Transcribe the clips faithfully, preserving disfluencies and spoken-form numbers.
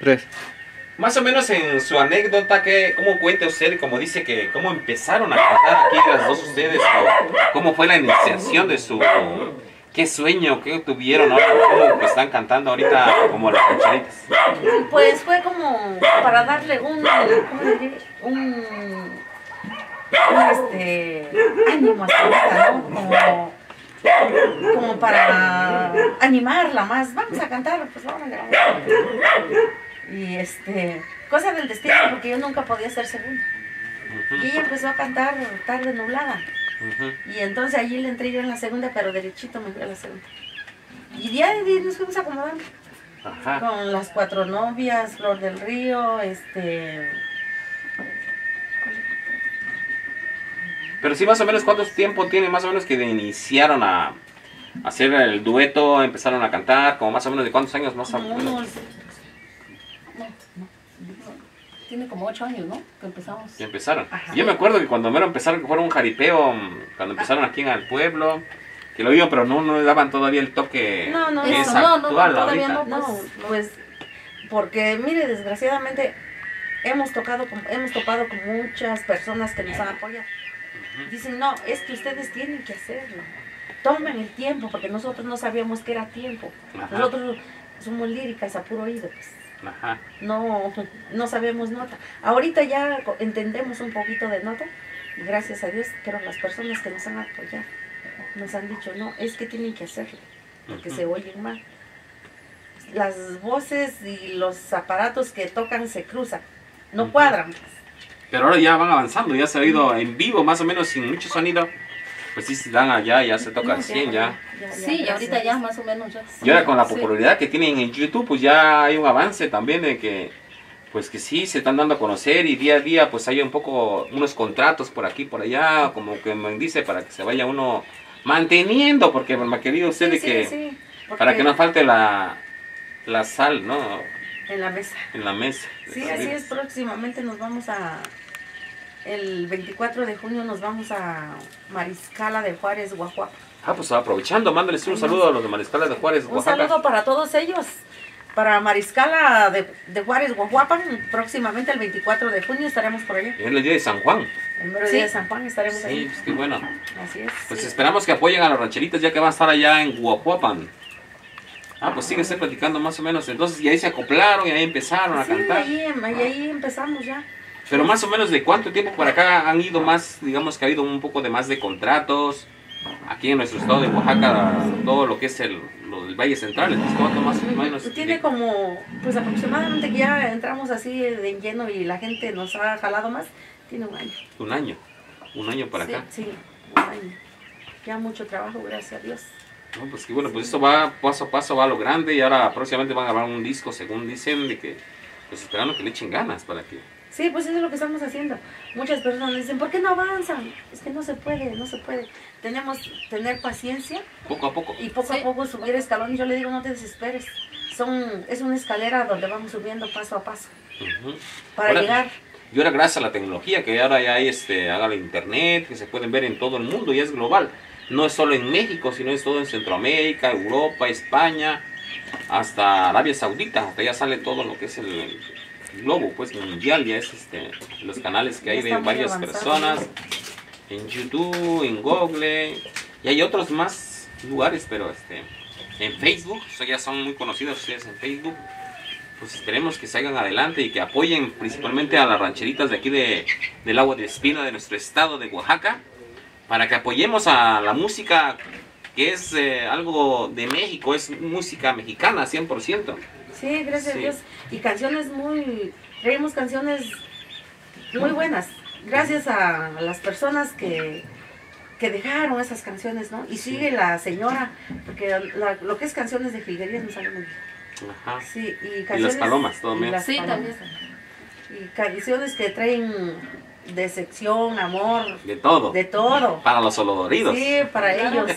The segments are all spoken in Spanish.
Tres. Más o menos en su anécdota, que, ¿cómo cuenta usted? Como dice que, ¿cómo empezaron a cantar aquí las dos ustedes? O ¿cómo fue la iniciación de su... ¿Qué sueño, qué tuvieron ahora? ¿Cómo están cantando ahorita como las rancheritas? Pues fue como para darle un, ¿cómo le diré? Un, un este, ánimo a su hija, ¿no? Como, como para animarla más. Vamos a cantar, pues vamos a cantar. Y este, cosa del destino, porque yo nunca podía ser segunda. Uh-huh. Y ella empezó a cantar Tarde Nublada. Uh-huh. Y entonces allí le entré yo en la segunda, pero derechito me fui a la segunda. Y ya de ahí nos fuimos acomodando. Ajá. Con las cuatro novias, Flor del Río, este... Pero sí, más o menos, ¿cuánto tiempo tiene más o menos que iniciaron a hacer el dueto, empezaron a cantar? Como más o menos de cuántos años más o Como menos. unos... No, no. Tiene como ocho años, ¿no? Que empezamos. Que empezaron. Ajá. Yo me acuerdo que cuando mero empezaron, que fueron un jaripeo, cuando empezaron aquí en el pueblo, que lo oído, pero no, no le daban todavía el toque No, no, que es no, no, no, actual todavía ahorita. no. No, pues... Porque, mire, desgraciadamente hemos tocado, con- hemos topado con muchas personas que nos han apoyado. Dicen, no, es que ustedes tienen que hacerlo. Tomen el tiempo, porque nosotros no sabíamos que era tiempo. Ajá. Nosotros somos líricas a puro oído, pues. Ajá. No, no sabemos nota. Ahorita ya co- entendemos un poquito de nota, y gracias a Dios, pero las personas que nos han apoyado nos han dicho, no, es que tienen que hacerlo, porque Ujú. se oyen mal. Las voces y los aparatos que tocan se cruzan, no Ujú. cuadran. Pero ahora ya van avanzando, ya se ha oído en vivo, más o menos sin mucho sonido. Pues sí, se dan allá, ya se toca No, al cien ya. ya, ya, Sí, y gracias ahorita a ya Dios. más o menos ya. Y ahora con la Sí. popularidad que tienen en YouTube, pues ya hay un avance también de que, pues que sí, se están dando a conocer y día a día pues hay un poco, unos contratos por aquí, por allá, como que me dice, para que se vaya uno manteniendo, porque me ha querido usted de Sí, que, sí, sí, porque para que no falte la, la sal, ¿no? en la mesa. En la mesa. Sí, así es, próximamente nos vamos a, el veinticuatro de junio nos vamos a Mariscala de Juárez, Guajuapan. Ah, pues aprovechando, mándales un saludo a los de Mariscala de Juárez, Un Oaxaca. saludo para todos ellos, para Mariscala de, de Juárez, Guajuapan, próximamente el veinticuatro de junio estaremos por allá. Es el día de San Juan. El mero Sí. día de San Juan estaremos Sí, ahí. pues qué bueno. Así es. Pues sí. esperamos que apoyen a las rancheritas ya que van a estar allá en Guajuapan. Ah, pues síguese platicando más o menos. Entonces, y ahí se acoplaron y ahí empezaron a Sí, cantar. ahí, ahí, ahí empezamos ya. Pero más o menos de cuánto tiempo para acá han ido más, digamos que ha habido un poco de más de contratos. Aquí en nuestro estado de Oaxaca, todo lo que es el, lo del Valle Central, entonces cuánto más o menos. Tiene como, pues aproximadamente que ya entramos así de en lleno y la gente nos ha jalado más, tiene un año. Un año. Un año para Sí, acá. sí, un año. Ya mucho trabajo, gracias a Dios. No, pues que bueno, pues esto va paso a paso, va a lo grande y ahora próximamente van a grabar un disco, según dicen, de que, pues esperando que le echen ganas para que... Sí, pues eso es lo que estamos haciendo. Muchas personas dicen, ¿por qué no avanzan? Es que no se puede, no se puede. Tenemos que tener paciencia Poco a poco. y poco Sí. a poco subir escalones. Yo le digo, no te desesperes. Son, es una escalera donde vamos subiendo paso a paso Ujú. para Ahora- llegar. Y ahora gracias a la tecnología, que ahora ya hay este, haga la internet, que se pueden ver en todo el mundo y es global. No es solo en México, sino es todo en Centroamérica, Europa, España, hasta Arabia Saudita. Hasta ya sale todo lo que es el, el globo, pues mundial, ya es este, los canales que Ya hay está de muy varias avanzado. personas. En YouTube, en Google, y hay otros más lugares, pero este, en Facebook, o sea, ya son muy conocidos ustedes en Facebook. Pues esperemos que salgan adelante y que apoyen principalmente a las rancheritas de aquí de, del Agua de Espina de nuestro estado de Oaxaca, para que apoyemos a la música que es eh, algo de México, es música mexicana cien por ciento. Sí, gracias Sí. a Dios. Y canciones muy, traemos canciones muy buenas. Gracias a las personas que, que dejaron esas canciones, ¿no? Y sigue la señora, porque la- lo que es canciones de jilguerías me sale muy bien. Ajá. Sí, y las canciones... palomas también. y las Sí, palomas. también. Y canciones que traen decepción, amor, De todo. de todo. Para los olodoridos. Sí, para ellos.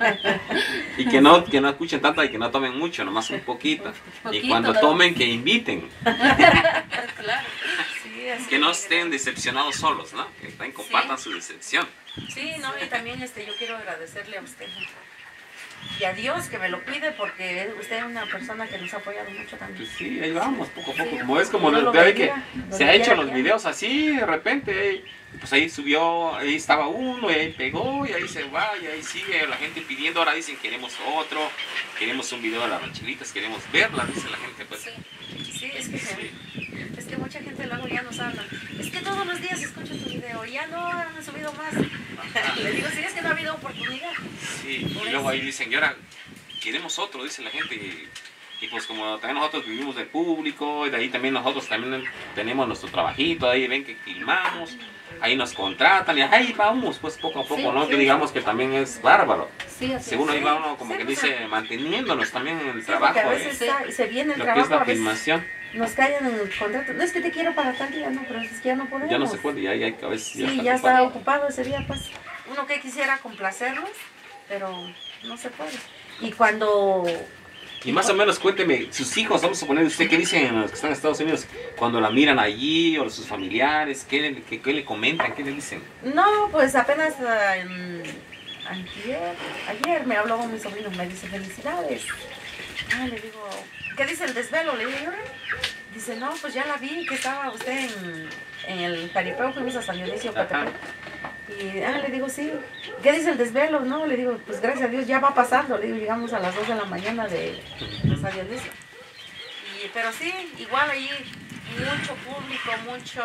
Y que no, que no escuchen tanto y que no tomen mucho, nomás un poquito. Y Poquito, cuando ¿no? tomen, que inviten. Claro. Sí, así Que no es. estén decepcionados solos, ¿no? Que también compartan su decepción. Sí, no, y también este, yo quiero agradecerle a usted y a Dios que me lo cuide porque usted es una persona que nos ha apoyado mucho también. Pues sí, ahí vamos, poco a poco. Sí. Como es como Dios nos lo ve que bendiga, lo se ha bendiga hecho los ya. videos así, de repente, eh, pues ahí subió, ahí estaba uno, y ahí pegó, y ahí se va, y ahí sigue la gente pidiendo. Ahora dicen, queremos otro, queremos un video de las rancheritas, queremos verlas, dice la gente. Pues. Sí, sí, es que, se- Sí. es que mucha gente luego ya nos habla. Es que todos los días escucho tu video, ya no han subido más. Le digo, sí, es que no ha habido oportunidad. Sí, y luego ahí dicen, y ahora queremos otro, dice la gente. Y, y pues como también nosotros vivimos del público, y de ahí también nosotros también tenemos nuestro trabajito, ahí ven que filmamos, ahí nos contratan, y ahí vamos, pues poco a poco, Sí, ¿no? sí, que digamos que también es bárbaro. Sí, así Según es. ahí va uno como Sí, que pues, dice, manteniéndonos también en el Sí, trabajo, porque a de veces Sí. está- se viene el lo que es trabajo, la a veces filmación. nos callan en el contrato. No es que te quiero para tal día, no, pero es que ya no podemos. Ya no se puede, ya, ya a veces ya Sí, está ya ocupado. está ocupado ese día, pues. Uno que quisiera complacerlos, pero no se puede. Y cuando... Y más o menos cuénteme, sus hijos, vamos a poner usted, ¿qué dicen los que están en Estados Unidos cuando la miran allí, o sus familiares? ¿Qué, le- qué, qué le comentan? ¿Qué le dicen? No, pues apenas ah, en- ayer, ayer me habló mi sobrino, me dice felicidades. Ah, le digo, ¿qué dice el desvelo? Le digo, "¿Y ahora?". Dice, no, pues ya la vi, que estaba usted en, en el jaripeo, fuimos a San Dionisio, Ajá. Catepec. Y ah, le digo, sí, ¿qué dice el desvelo? No, le digo, pues gracias a Dios ya va pasando. Le digo, llegamos a las dos de la mañana de, de San Dionisio. Y, pero sí, igual ahí mucho público, mucho,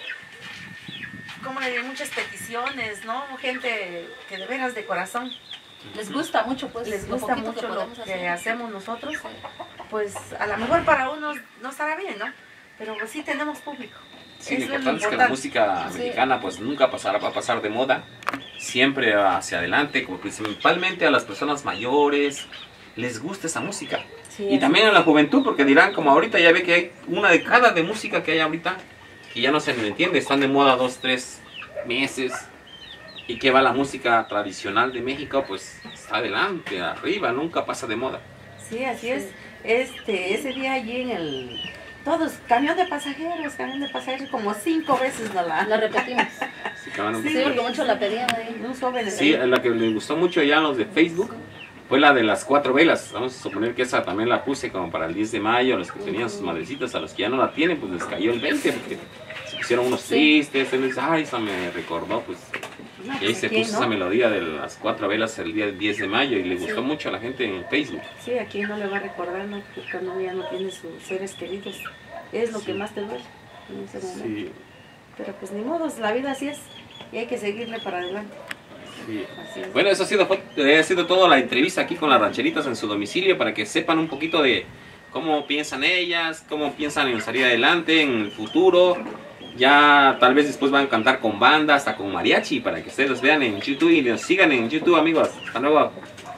¿cómo le digo? Muchas peticiones, ¿no? Gente que de veras de corazón Les gusta mucho, pues, les lo gusta poquito mucho lo podemos que hacer. hacemos nosotros. Pues a lo mejor para unos no estará bien, ¿no? Pero pues, sí tenemos público. Sí, Eso lo importante es que la música Sí. mexicana pues nunca pasará, va a pasar de moda, siempre hacia adelante, como principalmente a las personas mayores, les gusta esa música. Sí, Y así también a la juventud, porque dirán, como ahorita ya ve que hay una década de música que hay ahorita, que ya no se le entiende, están de moda dos, tres meses, y que va la música tradicional de México, pues está adelante, arriba, nunca pasa de moda. Sí, así Sí. es. Este, ese día allí en el... Todos, camión de pasajeros, camión de pasajeros, como cinco veces no la... La repetimos. Así que van a- Sí. Sí, porque muchos la pedían ahí. Unos jóvenes Sí, ahí. la que les gustó mucho ya a los de Facebook fue la de las cuatro velas. Vamos a suponer que esa también la puse como para el diez de mayo, los que tenían sus madrecitas, a los que ya no la tienen, pues les cayó el veinte, porque se pusieron unos Sí. tristes, él dice, ay, esa me recordó, pues, No, y ahí pues, se aquí, puso ¿no? esa melodía de las cuatro velas el día diez de mayo, y le gustó Sí. mucho a la gente en Facebook. Sí, aquí no le va a recordar, ¿no? Porque cuando ya no tiene sus seres queridos. Es lo que más te duele en ese momento. Sí, Pero pues ni modos, la vida así es. Y hay que seguirle para adelante. sí. Así es. Bueno, eso ha sido, fue- ha sido toda la entrevista aquí con las rancheritas en su domicilio, para que sepan un poquito de cómo piensan ellas, cómo piensan en salir adelante, en el futuro. Ya tal vez después van a cantar con banda, hasta con mariachi, para que ustedes los vean en YouTube y los sigan en YouTube, amigos. Hasta luego.